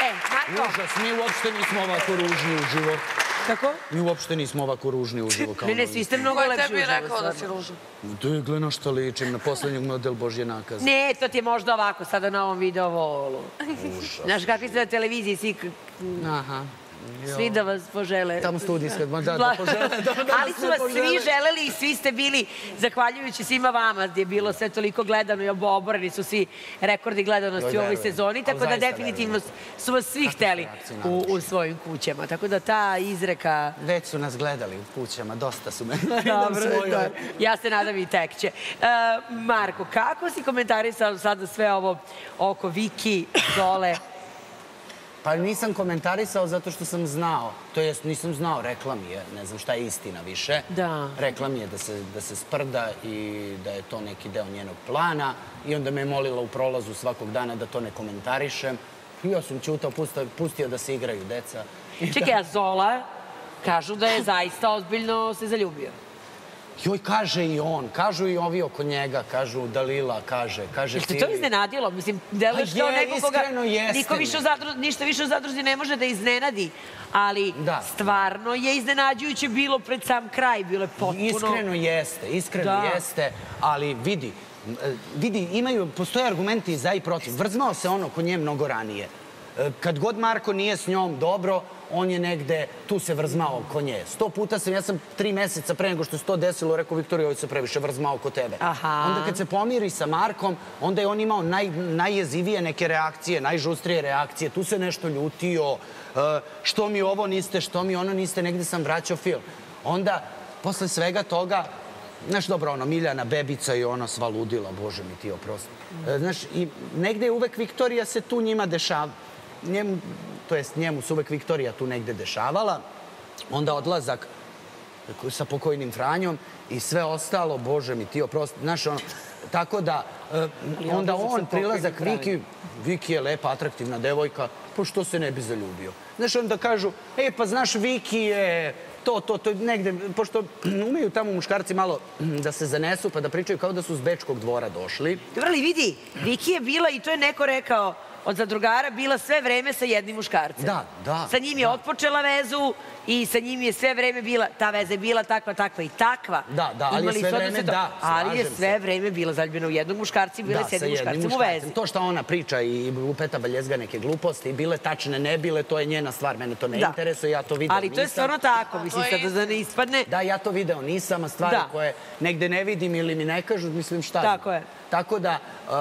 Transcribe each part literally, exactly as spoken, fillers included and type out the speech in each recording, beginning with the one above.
E, Marko. Užas, mi uopšte nismo ovako ružni uživo. Kako? Mi uopšte nismo ovako ružni uživo kao Ne, ne, novi. svi ste mnogo Ko je lepši tebi uživo. rekao da si ružan? Da je gledano što ličim na poslednjeg model Božje nakaza. Ne, to ti je možda ovako sada na ovom video volu. Užas. Znaš kakvi ste na televiziji, svi, Aha. svi da vas požele. Tamo studijska, da, da požele. Ali su vas svi želeli i svi ste bili, zahvaljujući svima vama, gdje je bilo sve toliko gledano i oboreni su svi rekordi gledanosti u ovoj sezoni, tako da definitivno su vas svi hteli u, u svojim kućama. Tako da ta izreka... Već su nas gledali u kućama, dosta su me. Dobro, da. Ja se nadam i tek će. Uh, Marko, kako si komentarisao sada sve ovo oko Viki, Zole? Pa nisam komentarisao zato što sam znao. To jest, nisam znao, rekla mi je. Ne znam šta je istina više. Da. Rekla mi je da se, da se sprda i da je to neki deo njenog plana. I onda me je molila u prolazu svakog dana da to ne komentarišem. I ja sam ćutao, pustio, pustio da se igraju deca. Čekaj, a Zola kažu da je zaista ozbiljno se zaljubio. Joj, kaže i on, kažu i ovi oko njega, kažu Dalila, kaže, kaže Jeste to iznenadilo? Mislim, deluješ kao neko koga niko više u zadruzi, ništa više u zadruzi ne može da iznenadi, ali stvarno je iznenađujuće bilo pred sam kraj, bilo je potpuno... Iskreno jeste, iskreno jeste, ali vidi, vidi, imaju, postoje argumenti za i protiv. Vrzmao se on oko nje mnogo ranije. Kad god Marko nije s njom dobro, on je negde, tu se vrzmao oko nje. Sto puta sam, ja sam tri meseca pre nego što se to desilo, rekao Viktorija, ovo se previše vrzmao oko tebe. Onda kad se pomiri sa Markom, onda je on imao naj, najjezivije neke reakcije, najžustrije reakcije. Tu se nešto ljutio, što mi ovo niste, što mi ono niste, negde sam vraćao film. Onda, posle svega toga, znaš, dobro, ono, Miljana, bebica i ona sva ludila, bože mi ti oprosti. Znaš, i negde je uvek Viktorija se tu njima dešava. Njemu, to jest njemu se uvek Viktorija tu negde dešavala, onda odlazak sa pokojnim Franjom i sve ostalo, bože mi ti oprosti, znaš, ono, tako da, onda on, prilazak Viki, Viki je lepa, atraktivna devojka, pošto se ne bi zaljubio. Znaš, onda kažu, e, pa znaš, Viki je to, to, to, negde, pošto umeju tamo muškarci malo da se zanesu, pa da pričaju kao da su s Bečkog dvora došli. Dobro, ali vidi, Viki je bila, i to je neko rekao, od zadrugara bila sve vreme sa jednim muškarcem. Da, da. Sa njim je otpočela vezu i sa njim je sve vreme bila, ta veza je bila takva, takva i takva. Da, da, ali je sve vreme, da, ali je sve vreme bila zaljubljena u jednog muškarca i bila je s jednim muškarcem u vezi. To što ona priča i upeta baljezga neke gluposti, bile tačne, ne bile, to je njena stvar, mene to ne interesuje, ja to video nisam. Ali to je stvarno tako, mislim, sada da ne ispadne. Da, ja to video nisam, a stvari koje negde ne vidim ili mi ne kažu, mislim šta. Tako je. Tako da,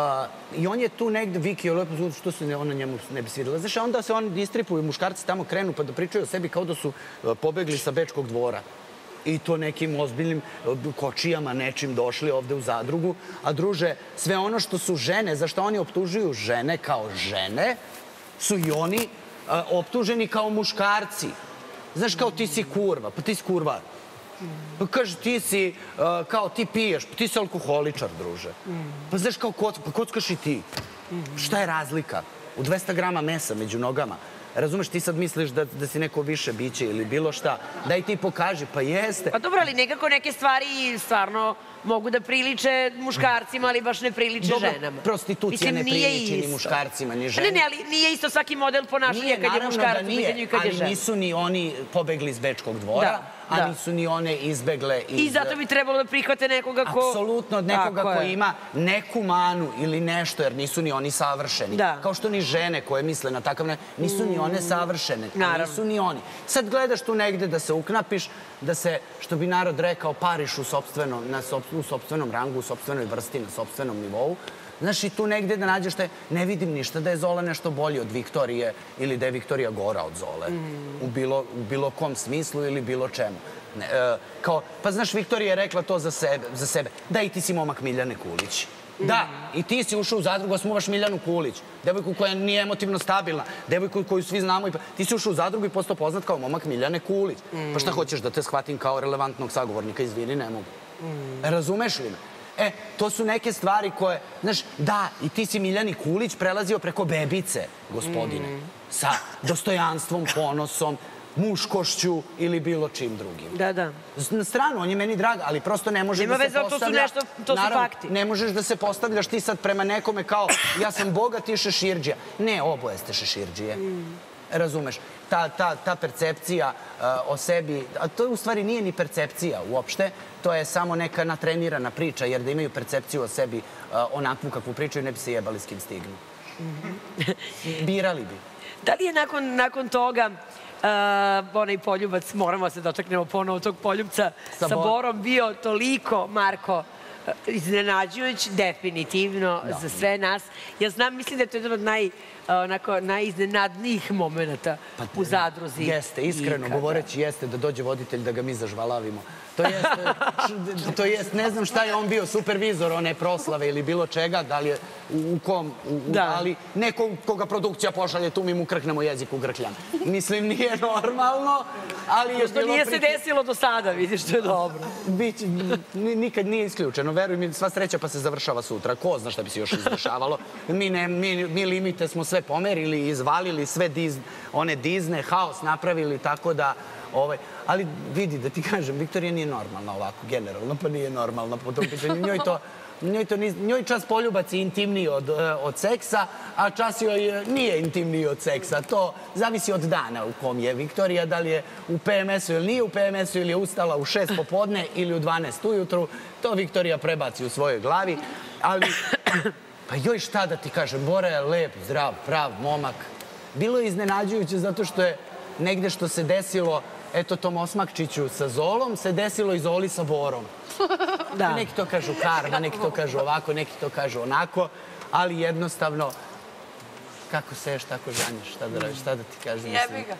i on je tu negde, Viki je lepo, što se ona njemu ne bi svidela. Znaš, onda se oni distripuju, muškarci tamo krenu pa da pričaju o sebi kao da su pobegli sa Bečkog dvora. I to nekim ozbiljnim kočijama nečim došli ovde u zadrugu. A druže, sve ono što su žene, zašto oni optužuju žene kao žene, su i oni optuženi kao muškarci. Znaš, kao ti si kurva, pa ti si kurva. Pa kaže, ti si, kao ti piješ, pa ti si alkoholičar, druže. Pa znaš, kao kockaš i ti. Šta je razlika? U dvesta grama mesa među nogama. Razumeš, ti sad misliš da si neko više biće ili bilo šta. Daj ti pokaži, pa jeste. Pa dobro, ali nekako neke stvari stvarno mogu da priliče muškarcima, ali baš ne priliče ženama. Dobro, prostitucija ne priliči ni muškarcima, ni ženama. Ne, ne, ali nije isto svaki model ponašanja kad je muškarac u pitanju i kad je žena. Ali nisu ni oni pobegli iz Bečkog dvora, a nisu ni one izbegle iz... I zato bi trebalo da prihvate nekoga ko... Apsolutno, od nekoga ko ima neku manu ili nešto, jer nisu ni oni savršeni. Kao što ni žene koje misle na takav ne... Nisu ni one savršene, nisu ni oni. Sad gledaš tu negde da se uknapiš, da se, što bi narod rekao, pariš u sopstvenom rangu, u sopstvenoj vrsti, na sopstvenom nivou. Znaš, i tu negde da nađeš te... Ne vidim ništa da je Zola nešto bolje od Viktorije ili da je Viktorija gora od Zole. U bilo kom smislu ili bilo čemu. Kao, pa znaš, Viktorija je rekla to za sebe. Da, i ti si momak Miljane Kulić. Da, i ti si ušao u zadrugu, a smuvaš Miljanu Kulić. Devojku koja nije emotivno stabilna. Devojku koju svi znamo. Ti si ušao u zadrugu i postao poznat kao momak Miljane Kulić. Pa šta hoćeš, da te shvatim kao relevantnog sagovornika? Izvini, ne mogu. Razumeš li me? E, to su neke stvari koje, znaš, da, i ti si Miljani Kulić prelazio preko bebice, gospodine, sa dostojanstvom, ponosom. muškošću ili bilo čim drugim. Da, da. Na stranu, on je meni drag, ali prosto ne može da se postavlja... to su nešto, to su fakti. Ne možeš da se postavljaš ti sad prema nekome kao ja sam bogat, ti šeširđija. Ne, oboje ste šeširđije. Razumeš? Ta percepcija o sebi, a to u stvari nije ni percepcija uopšte, to je samo neka natrenirana priča, jer da imaju percepciju o sebi onakvu kakvu pričaju, ne bi se jebali s kim stignu. Birali bi. Da li je nakon toga onaj poljubac, moramo se dotaknemo ponovo tog poljubca, sa Borom bio toliko, Marko, iznenađujući definitivno za sve nas. Ja znam, mislim da je to jedan od najiznenadnijih momenta u Zadruzi. Jeste, iskreno govoreći jeste da dođe voditelj da ga mi zažvalavimo. To jest, ne znam šta je on bio, supervizor one proslave ili bilo čega, da li je u kom, ali neko koga produkcija pošalje, tu mi mu krknemo jezik u grkljan. Mislim, nije normalno, ali je bilo... Što nije se desilo do sada, vidiš, to je dobro. Nikad nije isključeno, veruj mi, sva sreća pa se završava sutra. Ko zna šta bi se još izdešavalo. Mi limite smo sve pomerili, izvalili, sve one Disney, haos napravili, tako da... Ali vidi, da ti kažem, Viktorija nije normalna ovako, generalno, pa nije normalna po tom pitanju. Njoj čas poljubac je intimniji od seksa, a čas joj nije intimniji od seksa. To zavisi od dana u kom je Viktorija, da li je u P M S-u ili nije u P M S-u, ili je ustala u šest popodne ili u dvanaest ujutru. To Viktorija prebaci u svojoj glavi. Ali, pa joj šta da ti kažem, Bora je lep, zdrav, prav momak. Bilo je iznenađujuće zato što je negde što se desilo, eto tom Osmakčiću sa Zolom, se desilo i Zoli sa Borom. Neki to kažu karma, neki to kažu ovako, neki to kažu onako, ali jednostavno, kako seješ, tako žanješ, šta da radiš, šta da ti kažem. Jebi ga.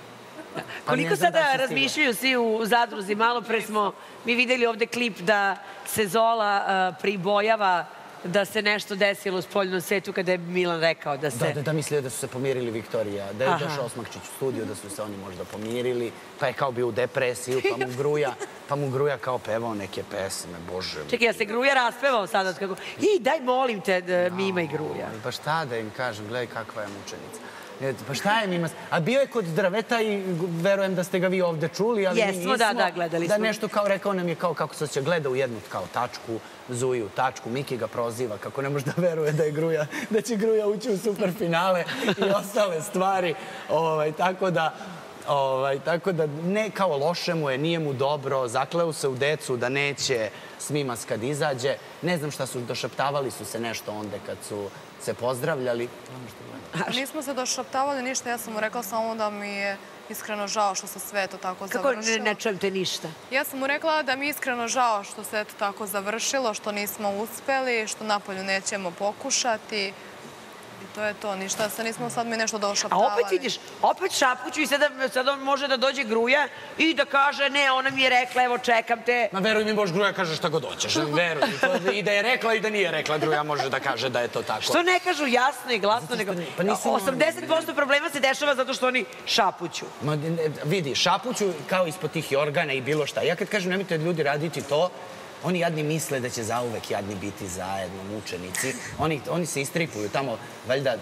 Koliko sada razmišljaju svi u Zadruzi? Malo pre smo mi videli ovde klip da se Zola pribojava da se nešto desilo u spoljnom svetu kada je Milan rekao da se... Da, da mislio da su se pomirili Viktorija, da je došao Osmakčić u studiju, da su se oni možda pomirili, pa je kao bio u depresiju, pa mu Gruja, pa mu Gruja kao pevao neke pesme, bože. Čekaj, ja se Gruja raspevao sada, kako... I, daj, molim te, da mi ima i Gruja. Pa šta da im kažem, gledaj kakva je mučenica. Pa šta je Mima? A bio je kod Draveta i verujem da ste ga vi ovde čuli, ali mi nismo. Jesmo, da, da, gledali smo. Da nešto kao rekao nam je kao kako se će gleda u jednu kao tačku, Zuju tačku, Miki ga proziva, kako ne može da veruje da je Gruja, da će Gruja ući u superfinale i ostale stvari. Tako da, tako da ne kao loše mu je, nije mu dobro, zakleo se u decu da neće s Mimas kad izađe. Ne znam šta su, došaptavali su se nešto onda kad su se pozdravljali. Nismo se došaptavali ništa, ja sam mu rekla samo da mi je iskreno žao što se sve to tako završilo. Kako ne čujem te ništa? Ja sam mu rekla da mi je iskreno žao što se to tako završilo, što nismo uspeli, što napolju nećemo pokušati. I to je to, ništa se nismo sad mi nešto došaptavali. A opet vidiš, opet šapuću i sada može da dođe Gruja i da kaže ne, ona mi je rekla, evo čekam te. Ma veruj mi, možeš Gruja kaže šta god hoćeš, veruj mi. I da je rekla i da nije rekla, Gruja može da kaže da je to tako. Što ne kažu jasno i glasno, nego osamdeset posto problema se dešava zato što oni šapuću. Vidi, šapuću kao ispod tih organa i bilo šta. Ja kad kažem nemojte ljudi raditi to, oni jadni misle da će zauvek jadni biti zajedno, mučenici. Oni se istripuju tamo, valjda,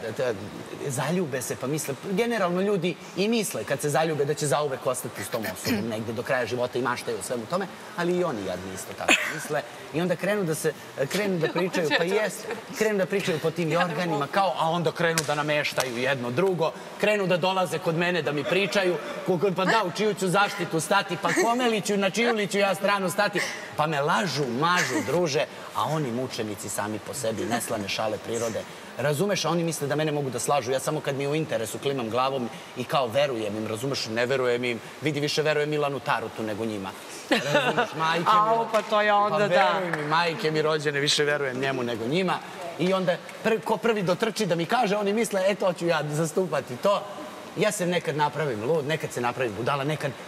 zaljube se, pa misle, generalno ljudi i misle kad se zaljube da će zauvek ostati s tom osobom negde do kraja života i maštaju o svemu tome, ali i oni jadni isto tako misle. I onda krenu da se, krenu da pričaju, pa jest, krenu da pričaju po tim organima, kao, a onda krenu da nameštaju jedno drugo, krenu da dolaze kod mene da mi pričaju, pa da, u čiju ću zaštitu stati, pa kome li ću, na čiju li ću ja stranu stati, pa me lažu, mažu, druže, a oni mučenici sami po sebi, neslane šale prirode. Razumeš, a oni misle da mene mogu da slažu. Ja samo kad mi je u interesu klimam glavom i kao verujem im, razumeš, ne verujem im. Vidi, više verujem Milanu Tarutu nego njima. Razumeš, majke mi... Au, pa to je onda da. Pa veruj mi, majke mi rođene, više verujem njemu nego njima. I onda, ko prvi dotrči da mi kaže, oni misle, e, to ću ja zastupati to. Ja se nekad napravim lud, nekad se napravim budala,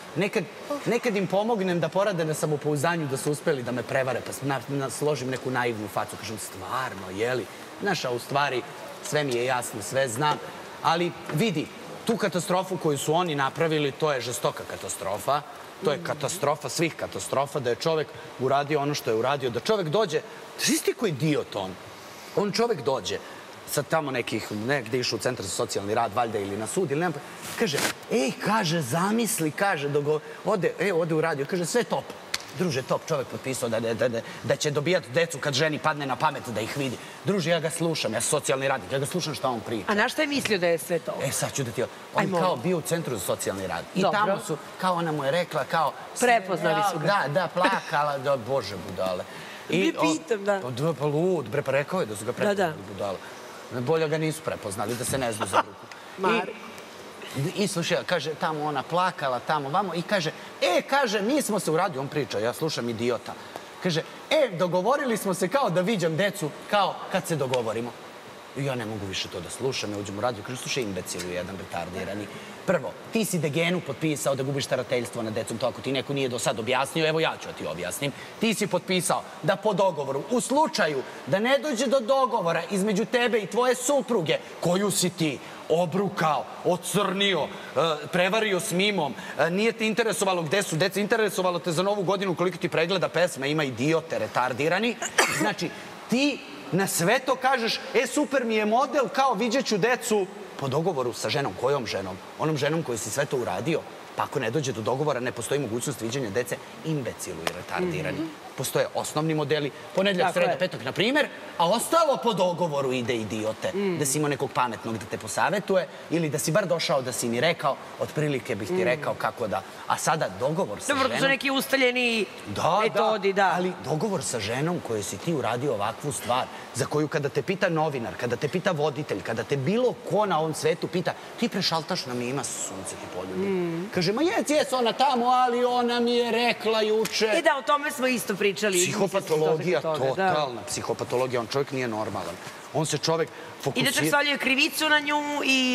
nekad im pomognem da porade na samopouzdanju da su uspeli da me prevare, pa složim neku naivnu facu, kažem, stvarno, jeli? Znaš, a u stvari sve mi je jasno, sve znam, ali vidi, tu katastrofu koju su oni napravili, to je žestoka katastrofa, to je katastrofa svih katastrofa, da je čovek uradio ono što je uradio, da čovek dođe, znaš ti koji idiot on? On čovek dođe, sad tamo nekih, negde išao u centar za socijalni rad, valjda ili na sud, ili nema... Kaže, ej, kaže, zamisli, kaže, ode, e, ode u radio, kaže, sve top. Druže, top čovek potpisao da će dobijati decu kad ženi padne na pamet da ih vidi. Druže, ja ga slušam, ja sam socijalni radnik, ja ga slušam šta on priča. A na šta je mislio da je sve to? E, sad ću da ti... On kao bio u centru za socijalni rad. I tamo su, kao ona mu je rekla, kao... Prepoznali su ga. Da, da, plakala, da, bože, budale. Ne pitam, da. Pa lud, bre, pa rekao je da su ga prepoznali, budale. Bolje ga nisu prepoznali, da se ne znu za ruku. Mari. I slušaj, kaže, tamo ona plakala, tamo, vamo, i kaže, e, kaže, mi smo se u radiju, on priča, ja slušam idiota. Kaže, e, dogovorili smo se kao da viđam decu, kao kad se dogovorimo. I ja ne mogu više to da slušam, ja uđem u radiju, kaže, slušaj, imbecilu, jedan retardirani. Prvo, ti si Degenu potpisao da gubiš starateljstvo nad decom, to ako ti neko nije do sad objasnio, evo ja ću da ti objasnim. Ti si potpisao da po dogovoru, u slučaju da ne dođe do dogovora između tebe i tvoje supruge, koju si ti obrukao, ocrnio, prevario s mimom, nije te interesovalo gde su deca, interesovalo te za Novu godinu koliko ti pregleda pesma, ima idiote, retardirani. Znači, ti na sve to kažeš, e, super mi je model, kao vidjet ću decu po dogovoru sa ženom. Kojom ženom? Onom ženom koji si sve to uradio. Pa ako ne dođe do dogovora, ne postoji mogućnost viđenja dece, imbecilu i retardirani. Postoje osnovni modeli, ponedljak, sreda, petak, na primjer, a ostalo po dogovoru ide idiote. Da si imao nekog pametnog da te posavetuje ili da si bar došao da si mi rekao, otprilike bih ti rekao kako da... A sada dogovor sa ženom... Dobro, to su neki ustaljeni metodi, da. Ali dogovor sa ženom kojoj si ti uradio ovakvu stvar, za koju kada te pita novinar, kada te pita voditelj, kada te bilo ko na ovom svetu pita, ti prešaltaš nam ima sunce ti poljubi. Kaže, ma jes, jes, ona tamo, ali ona mi je rekla juče... I da, o tome smo isto pričali. Psihopatologija, totalna psihopatologija. On čovjek nije normalan. On se čovjek fokusira... I da čak stavljaju krivicu na nju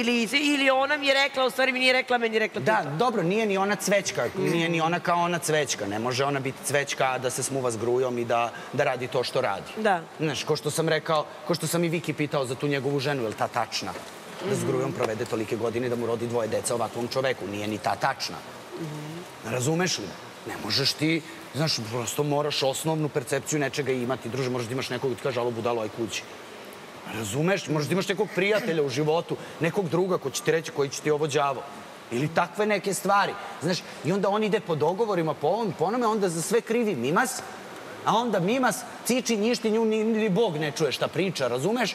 ili ona mi je rekla, u stvari mi nije rekla, meni je rekla to. Da, dobro, nije ni ona cvećka. Nije ni ona kao ona cvećka. Ne može ona biti cvećka da se smuva s grujom i da radi to što radi. Da. Znaš, ko što sam rekao, ko što sam i Viki pitao za tu njegovu ženu, je li ta tačna? Da s grujom provede tolike godine da mu rodi dvoje deca ovakvom čoveku. Nije ni ta tačna. Razumeš li? Ne možeš ti, znaš, prosto moraš osnovnu percepciju nečega imati. Druže, možeš da imaš nekog da ti kaže, alo budalo, aj kući. Razumeš? Možeš da imaš nekog prijatelja u životu, nekog druga ko će ti reći koji će ti ovo đavo. Ili takve neke stvari. Znaš, i onda on ide po dogovorima, po ovom, po onome, onda za sve krivi Mimas, a onda Mimas ciči, njišti, nju ni Bog ne čuje šta priča, razumeš?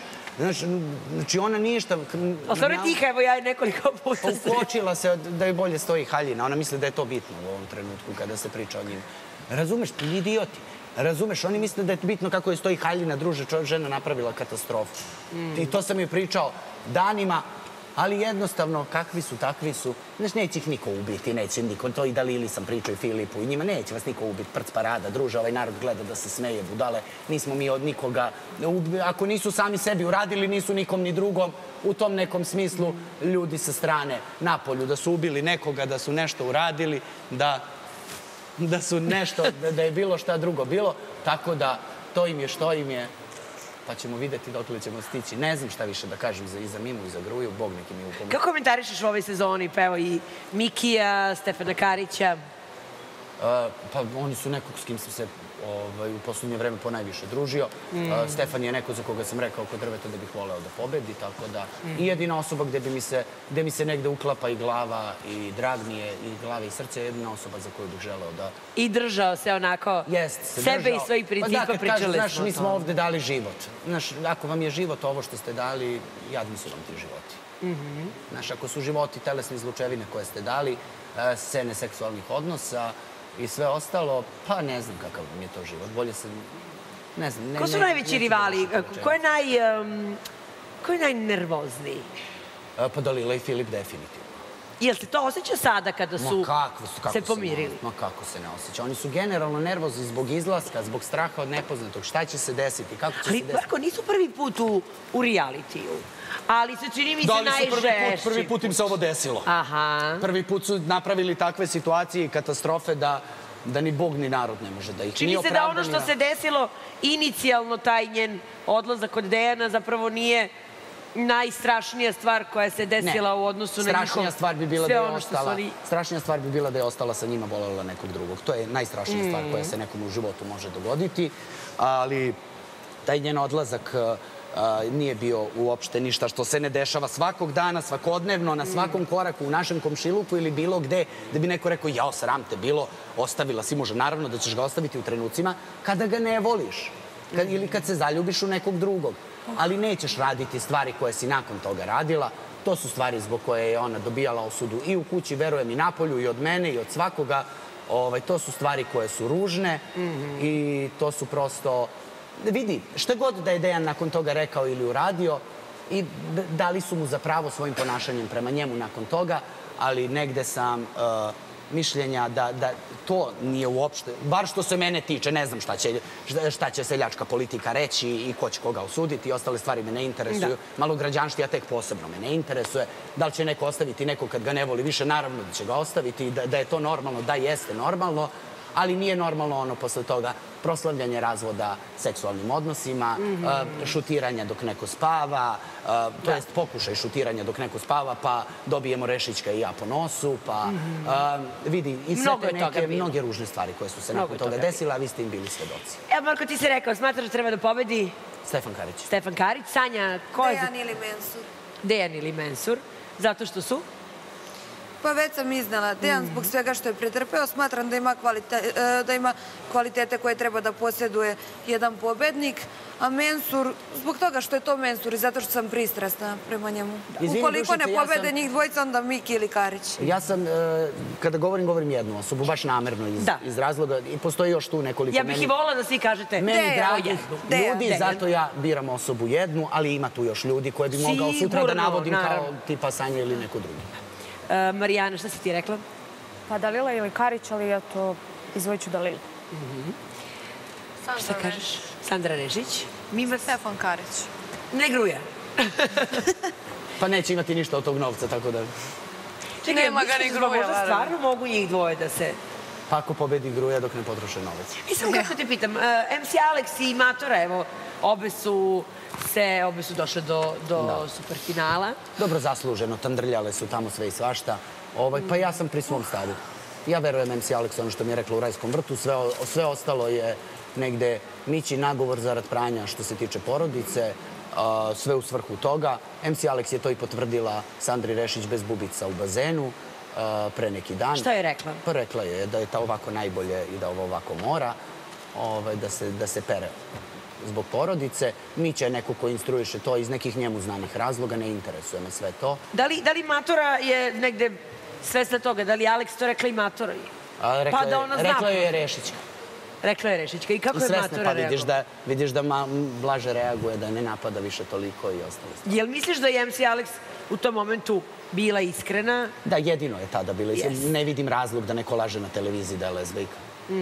Znači, ona ništa... A stvarno je tiha, evo ja nekoliko puta se... Ukočila se da joj bolje stoji haljina. Ona misli da je to bitno u ovom trenutku kada se priča o njim. Razumeš? Idioti. Razumeš? Oni misle da je bitno kako je stoji haljina, druže, žena napravila katastrofu. I to sam joj pričao danima, ali jednostavno, kakvi su, takvi su. Znaš, neće ih niko ubiti, neće niko. To i Dalili sam pričao i Filipu i njima, neće vas niko ubiti, prc parada, druže, ovaj narod gleda da se smeje, budale. Nismo mi od nikoga, ako nisu sami sebi uradili, nisu nikom ni drugom. U tom nekom smislu, ljudi sa strane napolju, da su ubili nekoga, da su nešto uradili, da da su nešto, da je bilo šta drugo bilo. Tako da, to im je što im je. Pa ćemo videti dokle ćemo stići. Ne znam šta više da kažem i za Mimu i za Gruju. Bog neki mi upomoći. Kako komentarišeš u ovoj sezoni? Pa evo i Mikija, Stefana Karića. Pa oni su nekog s kim sam se u poslednje vreme ponajviše družio. Stefan je neko za koga sam rekao kod drveta da bih voleo da pobedi, tako da i jedina osoba gde mi se negde uklapa i glava i drag mi je i glava i srce je jedina osoba za koju bih želeo da... I držao se onako sebe i svojih principa, pričali smo o Znaš, mi smo ovde dali život. Znaš, ako vam je život ovo što ste dali, jadni su vam ti životi. Znaš, ako su životi telesne izlučevine koje ste dali, scene seksualnih odnosa, i sve ostalo, pa ne znam kakav mi je to život. Bolje se... Ne znam... Ko su najveći rivali? Ko je naj... Ko je najnervozniji? Pa Dalila i Filip definitivno. Jel se to osjeća sada kada su se pomirili? Ma kako se ne osjeća. Oni su generalno nervozni zbog izlaska, zbog straha od nepoznatog. Šta će se desiti? Kako će se desiti? Ali, Marko, nisu prvi put u realitiju. Ali se čini mi se najžešći. Da li su prvi put im se ovo desilo? Aha. Prvi put su napravili takve situacije i katastrofe da ni Bog ni narod ne može da ih čini se da ono što se desilo, inicijalno taj njen odlazak od Dejana zapravo nije najstrašnija stvar koja se desila u odnosu na njihov... Strašnija stvar bi bila da je ostala... Strašnija stvar bi bila da je ostala sa njima, volela nekog drugog. To je najstrašnija stvar koja se nekom u životu može dogoditi. Ali taj njen odlazak nije bio uopšte ništa što se ne dešava svakog dana, svakodnevno, na svakom koraku u našem komšiluku ili bilo gde, da bi neko rekao, jao, sram te bilo, ostavila si muža. Naravno da ćeš ga ostaviti u trenucima kada ga ne voliš ili kad se zaljubiš u nekog drugog. Ali nećeš raditi stvari koje si nakon toga radila. To su stvari zbog koje je ona dobijala osudu i u kući, verujem, i napolju, i od mene, i od svakoga. To su stvari koje su ružne i to su prosto... Vidi, šta god da je Dejan nakon toga rekao ili uradio, i dali su mu za pravo svojim ponašanjem prema njemu nakon toga, ali negde sam mišljenja da to nije uopšte, bar što se mene tiče, ne znam šta će seljačka politika reći i ko će koga osuditi, i ostale stvari me ne interesuju. Malograđanštija tek posebno me ne interesuje. Da li će neko ostaviti neko kad ga ne voli više, naravno da će ga ostaviti, da je to normalno, da jeste normalno, ali nije normalno ono posle toga proslavljanje razvoda seksualnim odnosima, šutiranja dok neko spava, to jest pokušaj šutiranja dok neko spava, pa dobijemo Rešićka i ja po nosu, pa vidi i sve te neke mnoge ružne stvari koje su se nakon toga desile, a vi ste im bili svedoci. Evo, Marko, ti si rekao, smatraš da treba da pobedi? Stefan Karić. Stefan Karić. Sanja, ko je... Dejan ili Mensur. Dejan ili Mensur. Zato što su? Pa već sam iznala. Dejan zbog svega što je pretrpeo, smatram da ima kvalitete koje treba da posjeduje jedan pobednik, a Mensur, zbog toga što je to Mensur i zato što sam pristrasna prema njemu. Ukoliko ne pobede njih dvojica, onda Miki ili Karić. Ja sam, kada govorim, govorim jednu osobu, baš namerno iz razloga, i postoji još tu nekoliko... Ja bih i volila da svi kažete meni dragih ljudi, zato ja biram osobu jednu, ali ima tu još ljudi koje bi mogao sutra da navodim kao tipa Sanja ili neko drugi. Marijana, šta si ti rekla? Pa Dalila ili Karić, ali ja to izvojit ću Dalilu. Šta kažeš? Sandra Rešić. Mima Stefan Karić. Ne Gruja. Pa neće imati ništa od tog novca, tako da... Čekaj, misliš da možda stvarno mogu njih dvoje da se... Pa ako pobedi Gruja dok ne potroše novac. I samo kako te pitam, em ce Alex i Matora, evo, obe su se, obe su došle do superfinala. Dobro zasluženo, tandrljale su tamo sve i svašta. Pa ja sam pri svom stavu. Ja verujem em ce Alex, ono što mi je rekla u Rajskom vrtu, sve ostalo je negde mići nagovor zarad pranja što se tiče porodice, sve u svrhu toga. em ce Alex je to i potvrdila Sandri Rešić bez bubica u bazenu pre neki dan. Šta je rekla? Pa rekla je da je ta ovako najbolje i da ovo ovako mora, da se pere zbog porodice. Mića je neko ko instruiše to iz nekih njemu znanih razloga, ne interesuje me sve to. Da li Matora je negde svesna toga? Da li Alex to rekla i Matora? Rekla je Rešićka. Rekla je Rešićka. I kako je Matora reagovala? Vidiš da blaže reaguje, da ne napada više toliko i ostalo. Jel misliš da je em ce Alex u tom momentu bila iskrena? Da, jedino je tada bila iskrena. Ne vidim razlog da neko laže na televiziji da je lezbijka.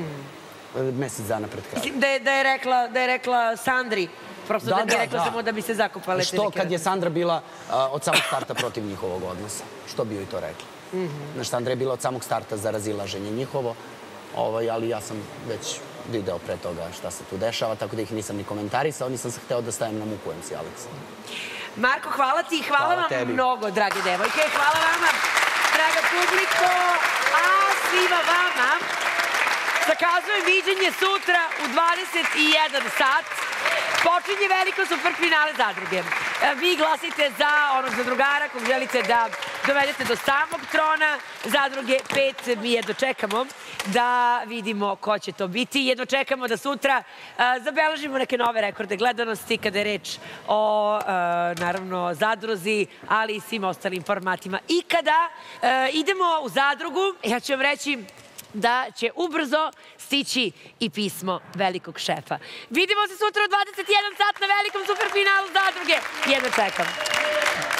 Mesec dana pred krajem. Mislim da je rekla Sandri, prosto da bi rekla samo da bi se zakopale. Što kad je Sandra bila od samog starta protiv njihovog odnosa? Što bi joj to rekla? Znaš, Sandra je bila od samog starta za razilaženje njihovo, ali ja sam već video pre toga šta se tu dešava, tako da ih nisam ni komentarisao, nisam se hteo da stavim na muku em ce Alexa. Marko, hvala ti i hvala vam mnogo, drage devojke. Hvala vama, draga publiko, a svima vama zakazujem viđenje sutra u dvadeset i jedan sat. Počinje veliko superfinale zadruge. Vi glasite za onog zadrugara kog želite da dovedete do samog trona zadruge. Pet mi jedno čekamo da vidimo ko će to biti. Jedno čekamo da sutra zabeležimo neke nove rekorde gledanosti kada je reč o, naravno, zadruzi, ali i svim ostalim formatima. I kada idemo u zadrugu, ja ću vam reći da će ubrzo stići i pismo velikog šefa. Vidimo se sutra u dvadeset i jedan sat na velikom superfinalu zadruge. Jedno čekam.